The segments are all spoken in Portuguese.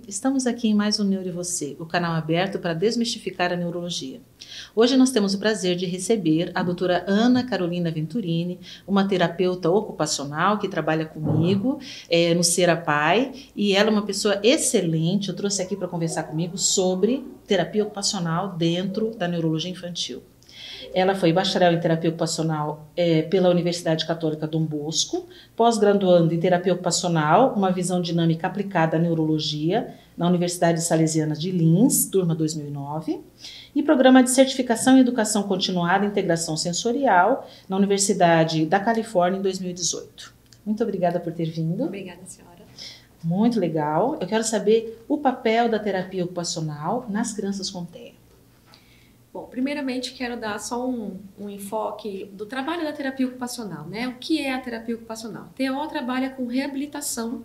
Estamos aqui em mais um Neuro e Você, o canal aberto para desmistificar a neurologia. Hoje nós temos o prazer de receber a doutora Ana Carolina Venturini, uma terapeuta ocupacional que trabalha comigo no Serapai, e ela é uma pessoa excelente. Eu trouxe aqui para conversar comigo sobre terapia ocupacional dentro da neurologia infantil. Ela foi bacharel em terapia ocupacional pela Universidade Católica Dom Bosco, pós-graduando em terapia ocupacional, uma visão dinâmica aplicada à neurologia, na Universidade Salesiana de Linz, turma 2009, e programa de certificação em educação continuada e integração sensorial, na Universidade da Califórnia, em 2018. Muito obrigada por ter vindo. Obrigada, senhora. Muito legal. Eu quero saber o papel da terapia ocupacional nas crianças com TEA. Bom, primeiramente quero dar só um enfoque do trabalho da terapia ocupacional, né? O que é a terapia ocupacional? A TO trabalha com reabilitação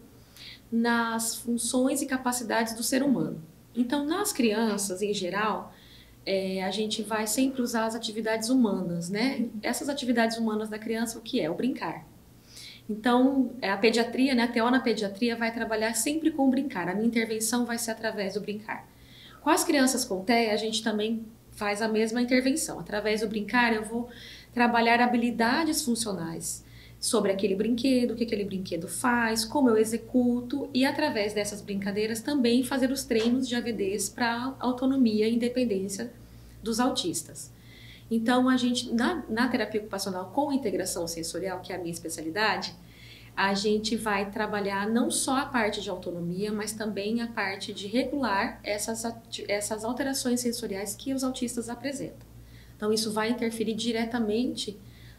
nas funções e capacidades do ser humano. Então, nas crianças, em geral, a gente vai sempre usar as atividades humanas, né? Essas atividades humanas da criança, o que é? O brincar. Então, a pediatria, né? A TO na pediatria vai trabalhar sempre com o brincar. A minha intervenção vai ser através do brincar. Com as crianças com TEA, a gente também faz a mesma intervenção. Através do brincar, eu vou trabalhar habilidades funcionais sobre aquele brinquedo, o que aquele brinquedo faz, como eu executo, e através dessas brincadeiras também fazer os treinos de AVDs para autonomia e independência dos autistas. Então, a gente, na terapia ocupacional com integração sensorial, que é a minha especialidade, a gente vai trabalhar não só a parte de autonomia, mas também a parte de regular essas alterações sensoriais que os autistas apresentam. Então, isso vai interferir diretamente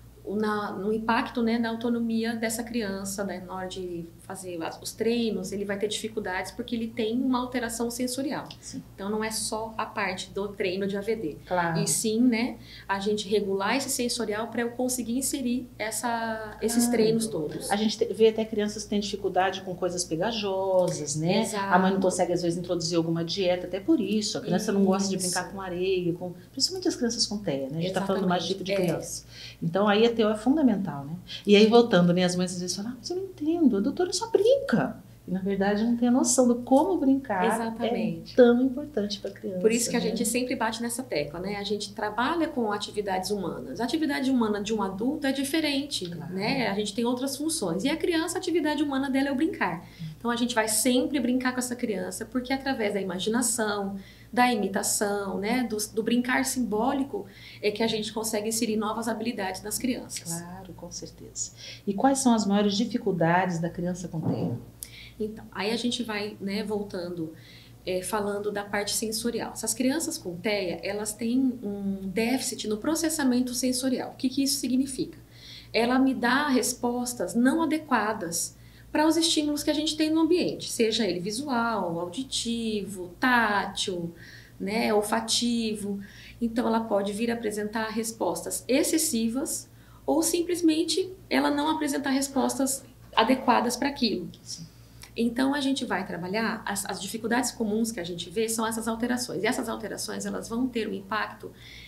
no impacto, né, na autonomia dessa criança, né, na hora de fazer os treinos. Ele vai ter dificuldades porque ele tem uma alteração sensorial. Sim. Então, não é só a parte do treino de AVD. Claro. E sim, né, a gente regular esse sensorial para eu conseguir inserir esses treinos todos. A gente vê até crianças que têm dificuldade com coisas pegajosas, né? Exato. A mãe não consegue, às vezes, introduzir alguma dieta, até por isso. A criança não gosta de brincar com areia, principalmente as crianças com TEA, né? A gente está falando mais de tipo de criança. Então, aí a TEA é fundamental, né? E aí, voltando, né? As mães às vezes falam, mas eu não entendo, a doutora só brinca. E, na verdade, não tem a noção do como brincar. Exatamente. É tão importante para a criança. Por isso que a né? gente sempre bate nessa tecla, né? A gente trabalha com atividades humanas. A atividade humana de um adulto é diferente, Claro. né? A gente tem outras funções. E a criança, a atividade humana dela é o brincar. Então, a gente vai sempre brincar com essa criança, porque através da imaginação, da imitação, né? Do brincar simbólico, é que a gente consegue inserir novas habilidades nas crianças. Claro, com certeza. E quais são as maiores dificuldades da criança com TEA? Então, aí a gente vai, né, voltando, falando da parte sensorial. Essas crianças com TEA, elas têm um déficit no processamento sensorial. O que isso significa? Ela me dá respostas não adequadas para os estímulos que a gente tem no ambiente, seja ele visual, auditivo, tátil, né, olfativo. Então, ela pode vir a apresentar respostas excessivas ou simplesmente ela não apresentar respostas adequadas para aquilo. Sim. Então, a gente vai trabalhar, as dificuldades comuns que a gente vê são essas alterações. E essas alterações, elas vão ter um impacto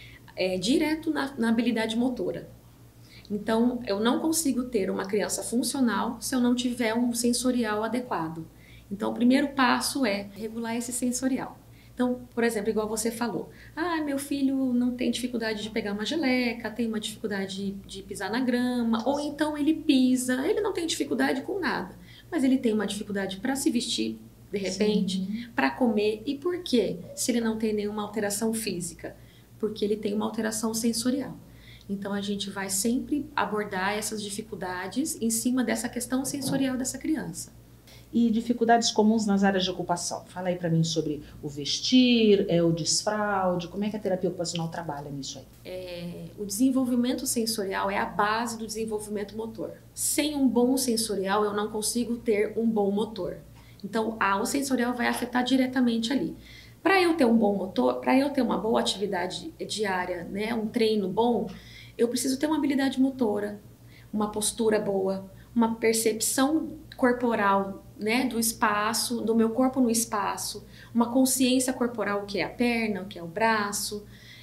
direto na habilidade motora. Então, eu não consigo ter uma criança funcional se eu não tiver um sensorial adequado. Então, o primeiro passo é regular esse sensorial. Então, por exemplo, igual você falou, meu filho não tem dificuldade de pegar uma geleca, tem uma dificuldade de pisar na grama, ou então ele pisa, ele não tem dificuldade com nada. Mas ele tem uma dificuldade para se vestir, de repente, para comer. E por quê? Se ele não tem nenhuma alteração física? Porque ele tem uma alteração sensorial. Então, a gente vai sempre abordar essas dificuldades em cima dessa questão sensorial dessa criança. E dificuldades comuns nas áreas de ocupação? Fala aí para mim sobre o vestir, o desfraude, como é que a terapia ocupacional trabalha nisso aí? O desenvolvimento sensorial é a base do desenvolvimento motor. Sem um bom sensorial, eu não consigo ter um bom motor. Então, o sensorial vai afetar diretamente ali. Para eu ter um bom motor, para eu ter uma boa atividade diária, né, um treino bom, eu preciso ter uma habilidade motora, uma postura boa, uma percepção corporal, né, do espaço, do meu corpo no espaço, uma consciência corporal, o que é a perna, o que é o braço,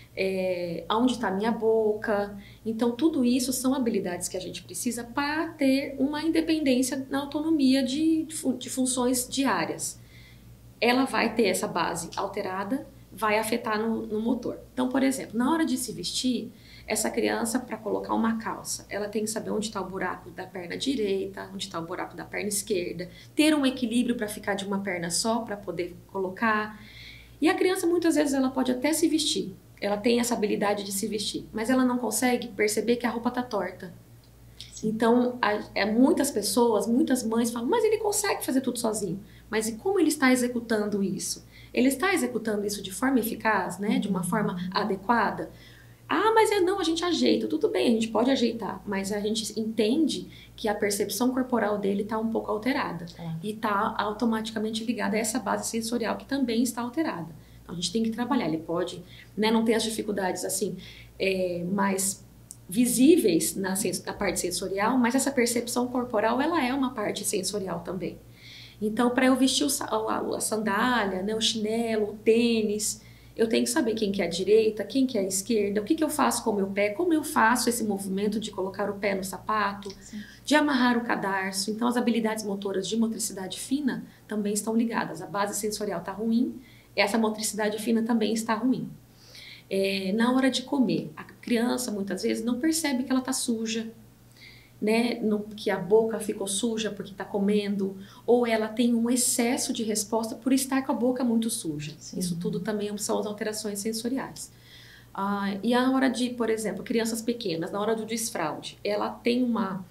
onde está a minha boca. Então, tudo isso são habilidades que a gente precisa para ter uma independência na autonomia de funções diárias. ela vai ter essa base alterada, vai afetar no motor. Então, por exemplo, na hora de se vestir, essa criança, para colocar uma calça, ela tem que saber onde está o buraco da perna direita, onde está o buraco da perna esquerda, ter um equilíbrio para ficar de uma perna só, para poder colocar. E a criança, muitas vezes, ela pode até se vestir, ela tem essa habilidade de se vestir, mas ela não consegue perceber que a roupa está torta. Então, muitas pessoas, muitas mães falam, mas ele consegue fazer tudo sozinho. Mas e como ele está executando isso? Ele está executando isso de forma eficaz, né? De uma forma adequada? Ah, mas não, a gente ajeita. Tudo bem, a gente pode ajeitar, mas a gente entende que a percepção corporal dele está um pouco alterada. E está automaticamente ligada a essa base sensorial que também está alterada. Então, a gente tem que trabalhar. Ele pode, né, não ter as dificuldades assim, mais visíveis na parte sensorial, mas essa percepção corporal, ela é uma parte sensorial também. Então, para eu vestir a sandália, né, o chinelo, o tênis, eu tenho que saber quem que é a direita, quem que é a esquerda, o que que eu faço com o meu pé, como eu faço esse movimento de colocar o pé no sapato, de amarrar o cadarço. Então, as habilidades motoras de motricidade fina também estão ligadas. A base sensorial está ruim, essa motricidade fina também está ruim. Na hora de comer, a criança muitas vezes não percebe que ela está suja, né? Que a boca ficou suja porque está comendo, ou ela tem um excesso de resposta por estar com a boca muito suja. Sim. Isso tudo também são as alterações sensoriais. E a hora de, por exemplo, crianças pequenas, na hora do desfraude, ela tem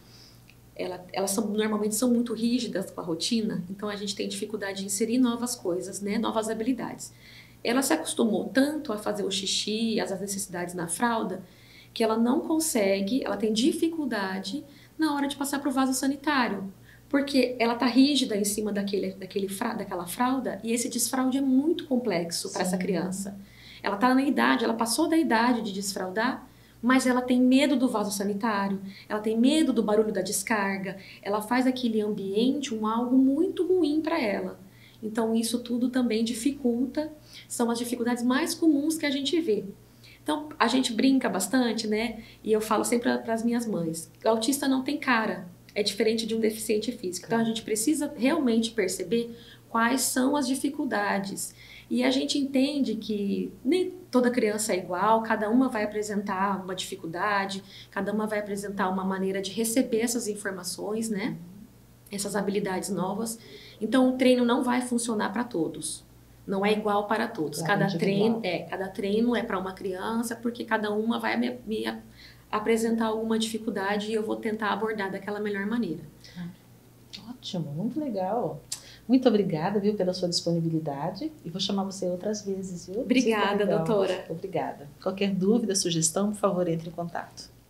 elas normalmente são muito rígidas com a rotina, então a gente tem dificuldade de inserir novas coisas, né? Novas habilidades. Ela se acostumou tanto a fazer o xixi, as necessidades na fralda, que ela não consegue, ela tem dificuldade na hora de passar para o vaso sanitário, porque ela está rígida em cima daquela fralda, e esse desfraude é muito complexo para essa criança. Ela está na idade, ela passou da idade de desfraldar, mas ela tem medo do vaso sanitário, ela tem medo do barulho da descarga, ela faz aquele ambiente algo muito ruim para ela. Então, isso tudo também dificulta, são as dificuldades mais comuns que a gente vê. Então, a gente brinca bastante, né? E eu falo sempre para as minhas mães, o autista não tem cara, é diferente de um deficiente físico. Então, a gente precisa realmente perceber quais são as dificuldades. E a gente entende que nem toda criança é igual, cada uma vai apresentar uma dificuldade, cada uma vai apresentar uma maneira de receber essas informações, né? Essas habilidades novas. Então, o treino não vai funcionar para todos. Não é igual para todos. Cada treino é para uma criança, porque cada uma vai me apresentar alguma dificuldade e eu vou tentar abordar daquela melhor maneira. Ótimo, muito legal. Muito obrigada, viu, pela sua disponibilidade, e vou chamar você outras vezes, viu? Obrigada, doutora. Obrigada. Qualquer dúvida, sugestão, por favor, entre em contato.